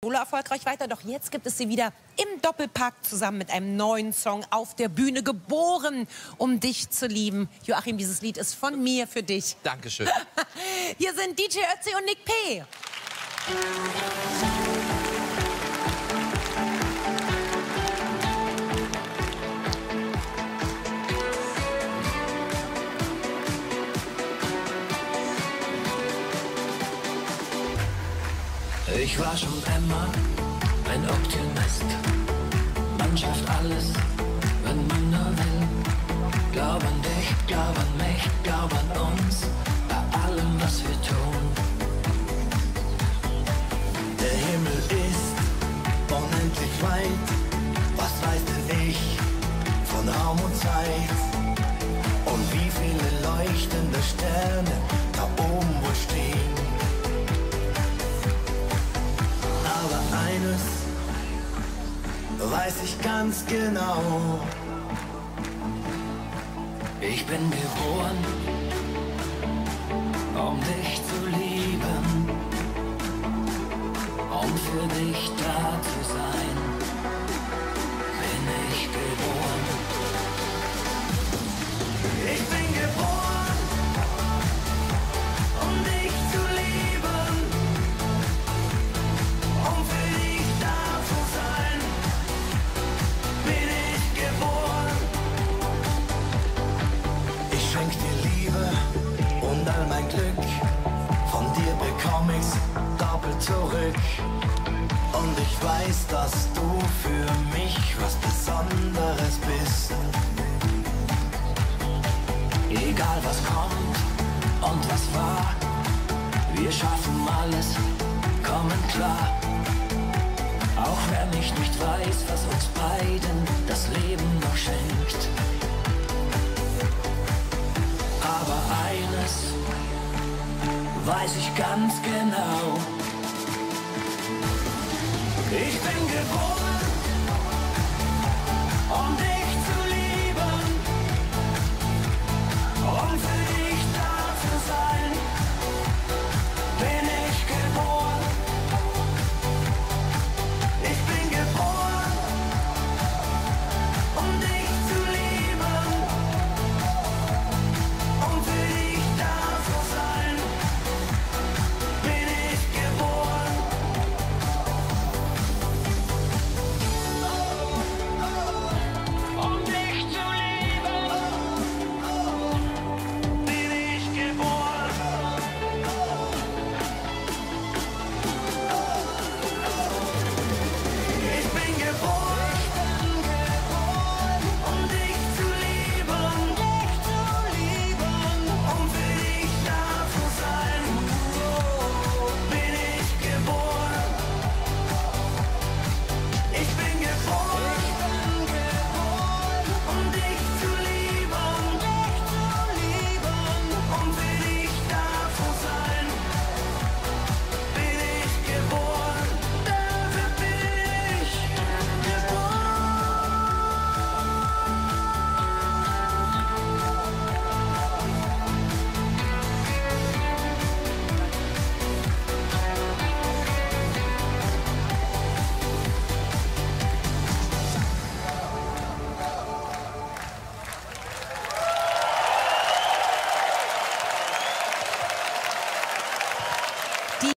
solo erfolgreich weiter, doch jetzt gibt es sie wieder im Doppelpack zusammen mit einem neuen Song auf der Bühne, geboren, um dich zu lieben. Joachim, dieses Lied ist von mir für dich. Dankeschön. Hier sind DJ Ötzi und Nick P. Ich war schon immer ein Optimist. Man schafft alles, wenn man nur will. Glaub an dich, glaub an mich, glaub an uns, bei allem, was wir tun. Der Himmel ist unendlich weit. Was weiß denn ich von Raum und Zeit? Und wie viele leuchtende Sterne da oben wohl stehen. Aber eines weiß ich ganz genau. Ich bin geboren, um dich zu lieben, um für dich da zu sein. Bin ich geboren. Ich bin geboren, um dich zu lieben, um für dich da zu sein. Bin ich geboren. Ich schenk dir Liebe und all mein Glück. Von dir bekomm ich's doppelt zurück. Und ich weiß, dass du für mich was Besonderes bist. Egal was kommt und was war, wir schaffen alles, kommen klar. Auch wenn ich nicht weiß, was uns beiden das Leben noch schenkt. Aber eines weiß ich ganz genau. Ich bin geboren.